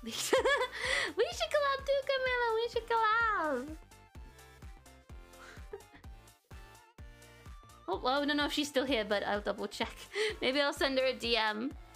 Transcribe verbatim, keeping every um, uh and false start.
We should collab too, Camilla. We should collab. Oh, well, I don't know if she's still here, but I'll double check. Maybe I'll send her a D M.